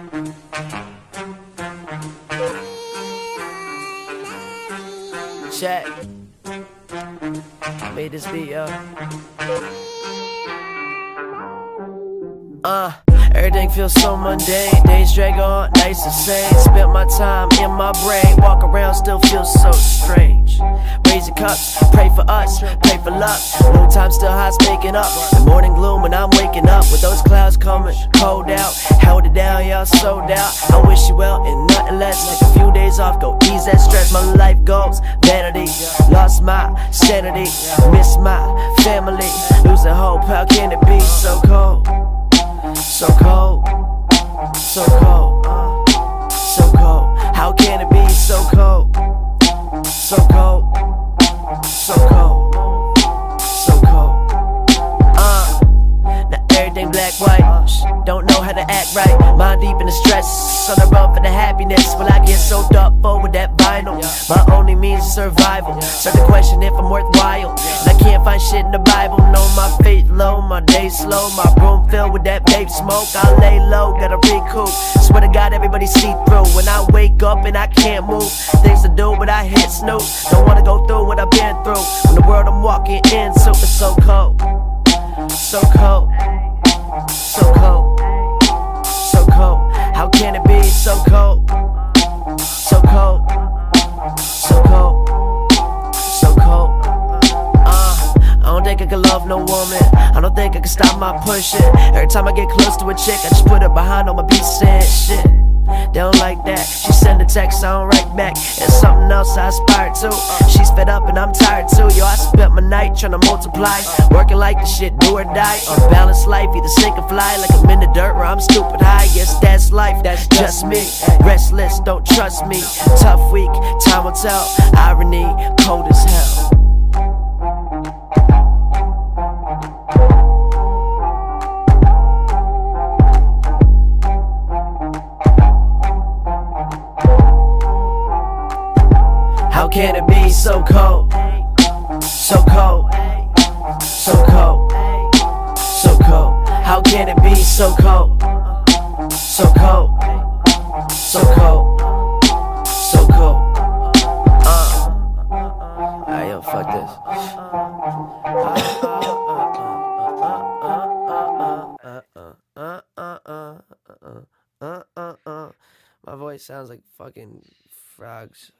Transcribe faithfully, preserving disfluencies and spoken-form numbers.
Check. Made this beat, yo. Uh, everything feels so mundane. Days drag on, nights the same. Spent my time in my brain. Walk around, still feels so strange. Raising cups, pray for us, pray for luck. No time, still high, making up. The morning gloom when I'm waking up with those clouds coming, cold out. Held it down, y'all sold out. I wish you well and nothing less. Take a few days off, go ease that stress. My life goes vanity, lost my sanity, miss my family, losing hope. How can it be so cold? So cold, so cold, uh, so cold. How can it be so cold? So cold, so cold, so cold. Uh, now everything black, white. Don't know how to act right. Mind deep in the stress, on the run for the happiness. Will I get soaked up for with that vinyl? My only means of survival. Start to question if I'm worthwhile. And I can't find shit in the Bible. No, my faith low, my days slow. My room filled with that vape smoke. I lay low, gotta recoup. Swear to God, everybody see through. When I wake up and I can't move, things to do, but I hit snooze. Don't wanna go through what I've been through. When the world I'm walking into is so cold, so cold, so cold, so cold. How can it be so cold, so cold, so cold, so cold? Uh, I don't think I can love no woman. I don't think I can stop my pushing. Every time I get close to a chick, I just put her behind on my beats saying shit. They don't like that. She send a text, I don't write back. It's something else I aspire to. She's fed up and I'm tired too. Yo, I spent my night trying to multiply, working like the shit, do or die. Unbalanced life, either sink or fly. Like I'm in the dirt or I'm stupid high. Yes, that's life, that's just me. Restless, don't trust me. Tough week, time will tell. Irony, cold as hell. How can it be so cold, so cold, so cold, so cold? How can it be so cold, so cold, so cold, so cold? Uh, alright, yo, fuck this. My voice sounds like fucking frogs.